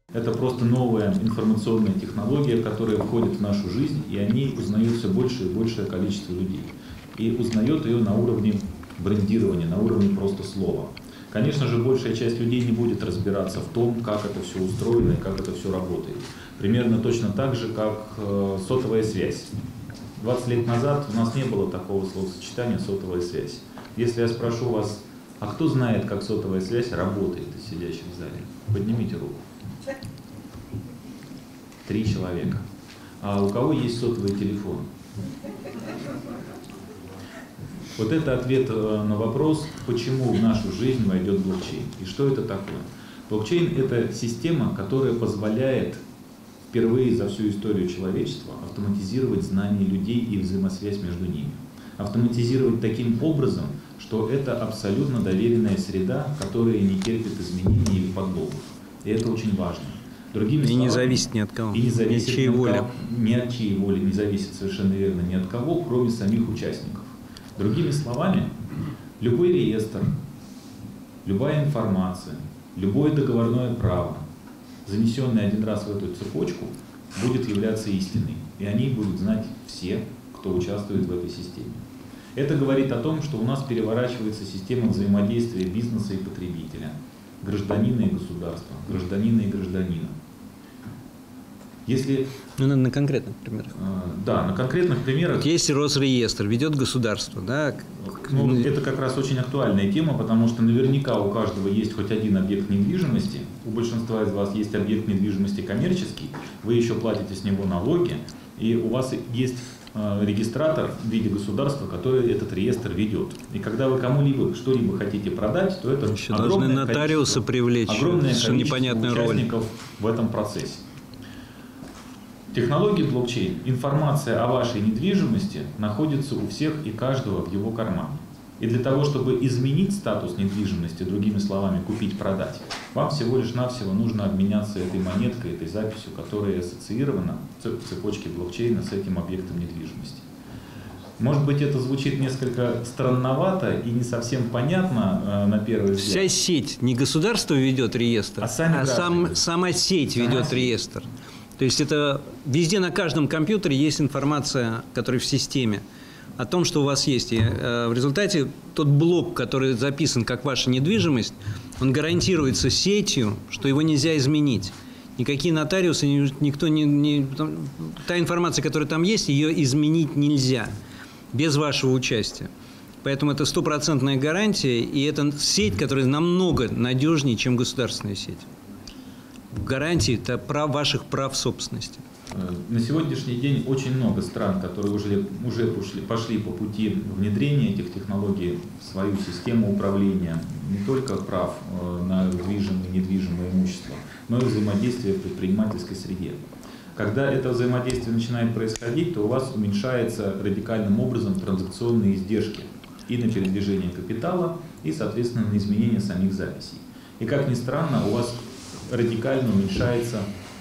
Это просто новая информационная технология, которая входит в нашу жизнь, и о ней узнает все больше и большее количество людей. И узнает ее на уровне брендирования, на уровне просто слова. Конечно же, большая часть людей не будет разбираться в том, как это все устроено и как это все работает. Примерно точно так же, как сотовая связь. 20 лет назад у нас не было такого словосочетания «сотовая связь». Если я спрошу вас, а кто знает, как сотовая связь работает из сидящих в зале? Поднимите руку. 3 человека. А у кого есть сотовый телефон? Вот это ответ на вопрос, почему в нашу жизнь войдет блокчейн. И что это такое? Блокчейн – это система, которая позволяет впервые за всю историю человечества автоматизировать знания людей и взаимосвязь между ними. Автоматизировать таким образом, что это абсолютно доверенная среда, которая не терпит изменений или подлогов. И это очень важно. Другими словами, не зависит ни от кого. И не зависит ни от чьей воли. Ни от чьей воли, не зависит совершенно верно ни от кого, кроме самих участников. Другими словами, любой реестр, любая информация, любое договорное право, занесенное один раз в эту цепочку, будет являться истиной. И о ней будут знать все, кто участвует в этой системе. Это говорит о том, что у нас переворачивается система взаимодействия бизнеса и потребителя, гражданина и государства, гражданина и гражданина. Если, на конкретных примерах. Да, на конкретных примерах. Вот есть Росреестр, ведет государство, да? Это как раз очень актуальная тема, потому что наверняка у каждого есть хоть один объект недвижимости, у большинства из вас есть объект недвижимости коммерческий, вы еще платите с него налоги, и у вас есть регистратор в виде государства, который этот реестр ведет. И когда вы кому-либо что-либо хотите продать, то это еще должны нотариуса привлечь, огромное количество непонятную участников в этом процессе. Технология блокчейн, информация о вашей недвижимости находится у всех и каждого в его кармане. И для того, чтобы изменить статус недвижимости, другими словами, купить-продать, вам всего лишь навсего нужно обменяться этой монеткой, этой записью, которая ассоциирована в цепочке блокчейна с этим объектом недвижимости. Может быть, это звучит несколько странновато и не совсем понятно на первый взгляд. Вся сеть, не государство ведет реестр, сама сеть ведет реестр. То есть это везде на каждом компьютере есть информация, которая в системе, о том, что у вас есть. И в результате тот блок, который записан как ваша недвижимость, он гарантируется сетью, что его нельзя изменить. Никакие нотариусы, никто не... Та информация, которая там есть, ее изменить нельзя без вашего участия. Поэтому это стопроцентная гарантия, и это сеть, которая намного надежнее, чем государственная сеть. Гарантии – это ваших прав собственности. На сегодняшний день очень много стран, которые уже пошли по пути внедрения этих технологий в свою систему управления не только прав на движимое и недвижимое имущество, но и взаимодействия в предпринимательской среде. Когда это взаимодействие начинает происходить, то у вас уменьшаются радикальным образом транзакционные издержки и на передвижение капитала, и, соответственно, на изменение самих записей. И, как ни странно, у вас радикально уменьшается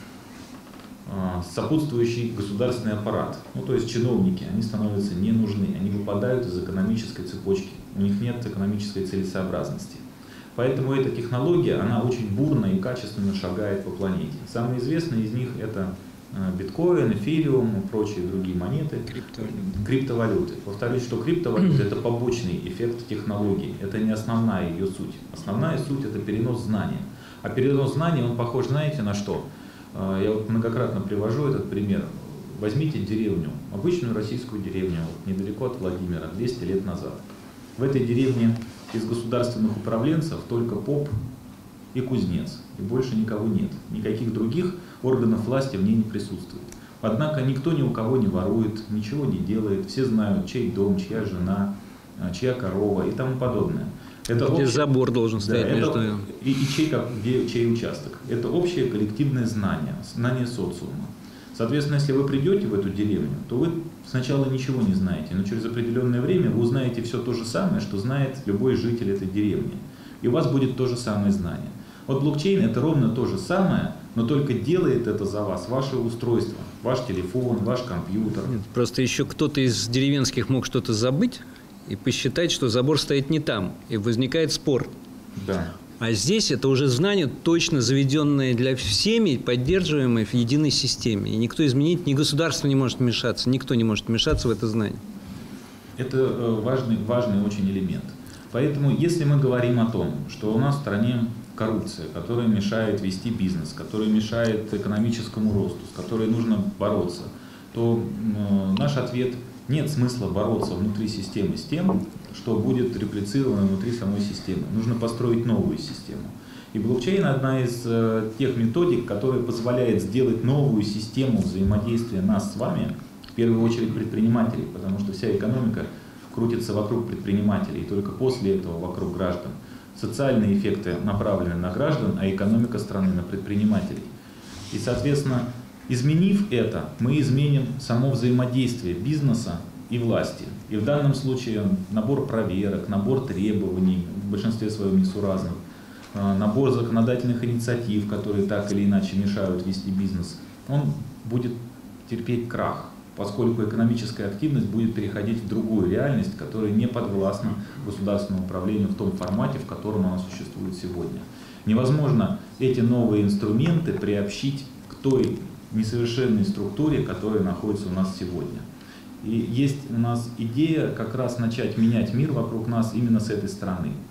сопутствующий государственный аппарат. То есть чиновники, они становятся не нужны, они выпадают из экономической цепочки, у них нет экономической целесообразности. Поэтому эта технология, она очень бурно и качественно шагает по планете. Самые известные из них это биткоин, эфириум, прочие другие монеты, криптовалюты. Повторюсь, что криптовалюта – это побочный эффект технологии, это не основная ее суть. Основная суть – это перенос знания. А перенос знаний, он похож, знаете, на что? Я вот многократно привожу этот пример. Возьмите деревню, обычную российскую деревню, недалеко от Владимира, 200 лет назад. В этой деревне из государственных управленцев только поп и кузнец, и больше никого нет. Никаких других органов власти в ней не присутствует. Однако никто ни у кого не ворует, ничего не делает, все знают, чей дом, чья жена, чья корова и тому подобное. Где забор должен стоять между ними. И чей участок. Это общее коллективное знание, знание социума. Соответственно, если вы придете в эту деревню, то вы сначала ничего не знаете, но через определенное время вы узнаете все то же самое, что знает любой житель этой деревни. И у вас будет то же самое знание. Вот блокчейн – это ровно то же самое, но только делает это за вас ваше устройство, ваш телефон, ваш компьютер. Нет, просто еще кто-то из деревенских мог что-то забыть и посчитать, что забор стоит не там, и возникает спор. Да. А здесь это уже знания, точно заведенные для всеми, поддерживаемые в единой системе. И никто изменить, ни государство не может вмешаться, никто не может вмешаться в это знание. Это важный очень элемент. Поэтому, если мы говорим о том, что у нас в стране коррупция, которая мешает вести бизнес, которая мешает экономическому росту, с которой нужно бороться, то наш ответ – нет смысла бороться внутри системы с тем, что будет реплицировано внутри самой системы. Нужно построить новую систему. И блокчейн – одна из тех методик, которая позволяет сделать новую систему взаимодействия нас с вами, в первую очередь предпринимателей, потому что вся экономика крутится вокруг предпринимателей, и только после этого вокруг граждан. Социальные эффекты направлены на граждан, а экономика страны на предпринимателей. И, соответственно, изменив это, мы изменим само взаимодействие бизнеса и власти. И в данном случае набор проверок, набор требований, в большинстве своем несуразных, набор законодательных инициатив, которые так или иначе мешают вести бизнес, он будет терпеть крах, поскольку экономическая активность будет переходить в другую реальность, которая не подвластна государственному управлению в том формате, в котором она существует сегодня. Невозможно эти новые инструменты приобщить к той несовершенной структуре, которая находится у нас сегодня. И есть у нас идея как раз начать менять мир вокруг нас именно с этой стороны.